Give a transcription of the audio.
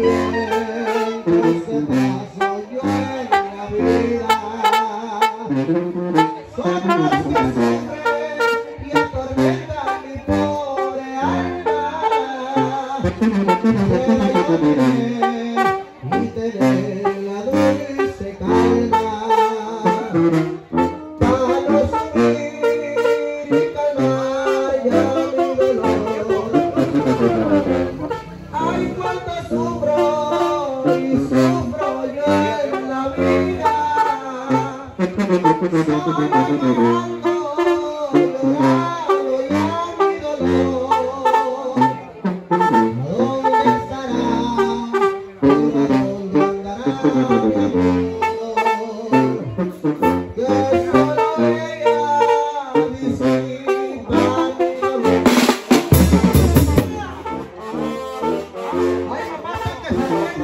tiempos que paso yo en la vida son los que sufren y atormentan mi pobre alma. Quisiera yo tener y tener la dulce calma para no sufrir y calmar ya mi dolor. Ay, cuánto sufro y sufro yo en la vida, solo llorando ya mi dolor. ¿Dónde estará? ¿Dónde andará mi amor? Que solo ella disipa mi dolor. Oye, papá, que se